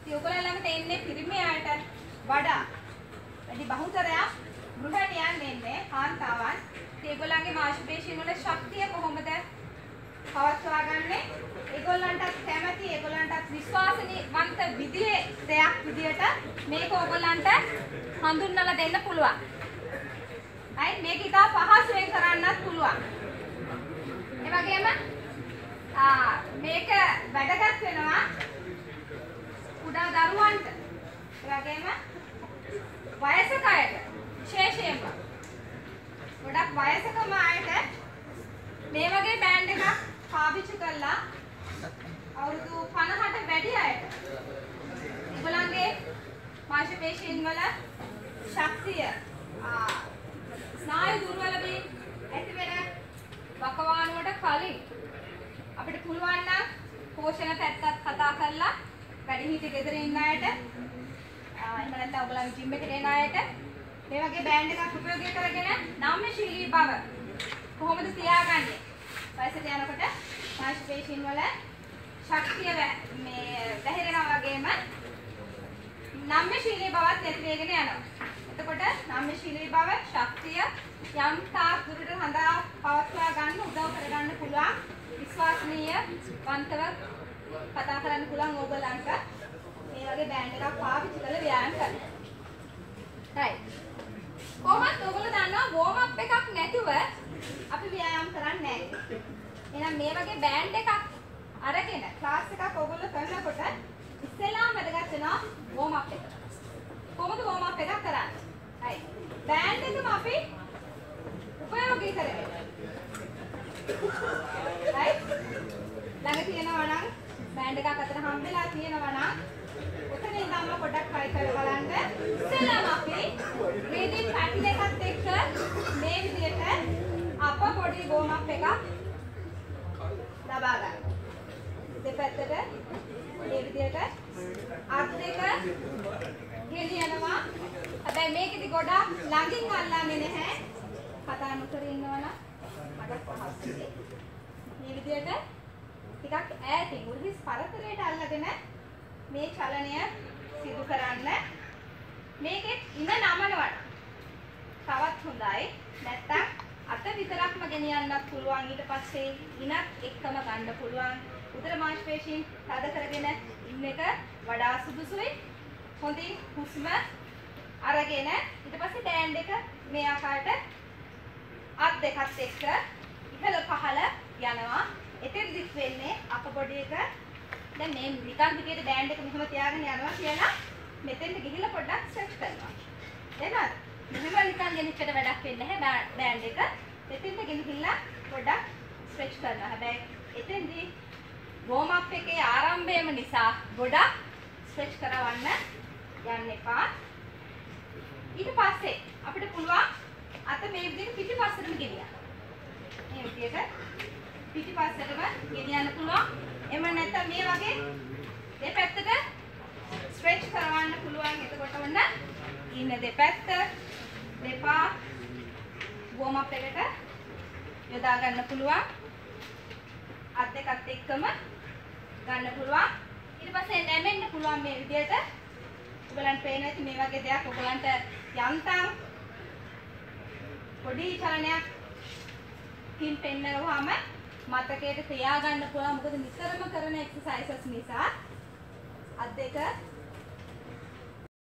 ඉතින් ඔයගොල්ලෝ ළඟට එන්නේ පිරිමියාට වඩා වැඩි බහුතරයක් ගෘහණියන් එන්නේ කාන්තාවන්. ඉතින් ඒගොල්ලන්ගේ මාංශපේශීන් වල ශක්තිය කොහොමද පවත්වාගන්නේ? ඒගොල්ලන්ටත් කැමති, ඒගොල්ලන්ටත් විශ්වාසනීයවන්ත විදිහේ දෙයක් විදියට මේක ඕගොල්ලන්ට හඳුන්වලා දෙන්න පුළුවන්. අයි මේක ඉතා පහසුවෙන් කරන්නත් පුළුවන්. ඒ වගේම මේක වැදගත් වෙනවා කුඩා දරුවන්ට. ඒ වගේම වයසක අයට විශේෂයෙන්ම ගොඩක් වයසකම අයට මේ වගේ බෑන්ඩ් එකක් පාවිච්චි කළා අවුරුදු 50ට වැඩි අයට ඒගොල්ලන්ගේ මාංශපේශීන් වල ශක්තිය ස්නායු දුර්වල වී ඇති වෙන වකවානුවට කලින් අපිට පුළුවන් නම් පෝෂණ පැත්තත් කතා කරලා වැඩිහිටි ගෙදර ඉන්න අයට එහෙම නැත්නම් ඔයගොල්ලෝ ජිම් එකට එන අයට මේ වගේ බෑන්ඩ් එකක් උපයෝගී කරගෙන නම්‍යශීලී බව කොහොමද තියාගන්නේ? වයසට යනකොට මාංශපේශීන් වල ශක්තිය මේ වැහිරෙනවා වගේම නම්‍යශීලී බවත් නැති වෙගෙන යනවා. එතකොට නම්‍යශීලී බව ශක්තිය යම් තාක් දුරට හඳා පවත්වා ගන්න උදව් කරගන්න පුළුවන් විශ්වාසනීය වන්තව කතා කරන්න පුළුවන් ඕගොල්ලන්ට මේ වගේ බෑන්ඩ් එකක් පාවිච්චි කරලා ව්‍යායාම කරන්න. right. කොහොමද ඔයගොල්ලෝ දන්නවා වෝම් අප් එකක් නැතුව අපි ව්‍යායාම කරන්නේ නැහැ. එහෙනම් මේ වගේ බෑන්ඩ් එකක් අරගෙන ක්ලාස් එකක් ඔයගොල්ලෝ කරනකොට ඉස්සෙල්ලාම වැදගත් වෙනවා වෝම් අප් එක. කොහොමද වෝම් අප් එකක් කරන්නේ? right. බෑන්ඩ් එකම අපි උපයෝගී කරගෙන. right. ළඟ තියෙනවා නම් බෑන්ඩ් එකක් අතර හම්බෙලා තියෙනවා නම් ඔතන ඉඳන්ම පොඩ්ඩක් try කරලා බලන්න. ඉස්සෙල්ලාම අපි breathing pattern එකත් එක්ක මේ විදිහට අප පොඩි warm up එකක් ලබා ගන්න. දෙපැත්තට මේ විදිහට අත් දෙක ගෙනියනවා. හැබැයි මේකෙදි ගොඩක් ළඟින් අල්ලන්නේ නැහැ. කතා නොකර ඉන්නවනම් මට පහසුයි. මේ විදිහට ටිකක් ඈතින් උල්හිස් පරතරයට අල්ලගෙන මේ චලනය සිදු කරන්න. මේකෙත් ඉන නමනවා. තවත් හොඳයි. නැත්තම් අත විතරක්ම ගෙනියන්නත් පුළුවන්. ඊට පස්සේ ඉනත් එක්කම ගන්න පුළුවන්. උදර මාංශපේශීන් තද කරගෙන ඉන්න එක වඩා සුදුසුයි. හොඳින් හුස්ම අරගෙන ඊට පස්සේ බෑන්ඩ් එක මේ ආකාරයට අත් දෙකත් එක්ක ඉහළ පහළ යනවා. එතෙන්දිත් වෙන්නේ අප බොඩි එක දැන් මේ නිකන් විදියට බෑන්ඩ් එක මෙහෙම තියාගෙන යනවා කියලා මෙතෙන්ට ගිහිල්ලා පොඩ්ඩක් ස්ට්‍රෙච් කරනවා. එහෙමද? මෙහෙම නිකන් ගෙනිච්චට වැඩක් වෙන්නේ නැහැ බෑන්ඩ් එක. මෙතෙන්ට ගෙනිහිල්ලා පොඩ්ඩක් ස්ට්‍රෙච් කරනවා. හැබැයි එතෙන්දී වෝම් අප් එකේ ආරම්භයම නිසා ගොඩක් ස්ට්‍රෙච් කරවන්න යන්න එපා. ඊට පස්සේ අපිට පුළුවන් අත මේ විදිහට පිටිපස්සටම ගෙනියන්න. මේ විදිහට පිටිපස්සටම ගෙනියන්න පුළුවන්. එහෙම නැත්නම් මේ වගේ දෙපැත්තට ස්ට්‍රෙච් කරවන්න පුළුවන්. එතකොට ඔන්න ඉන්න දෙපැත්ත දෙපා වෝම් අප් එකට යොදා ගන්න පුළුවන්. අත් දෙකත් එක්කම ගන්න පුළුවන්. ඊට පස්සේ නැමෙන්න පුළුවන් මේ විදිහට. ඔයගලන්ට පේන ඇති මේ වගේ දෙයක් ඔයගලන්ට යන්තම් පොඩි චලනයක් කින් පෙන්නනවාම මතකයට තියාගන්න පුළුවන්. මොකද නිතරම කරන එක්සර්සයිසස් නිසා අත් දෙක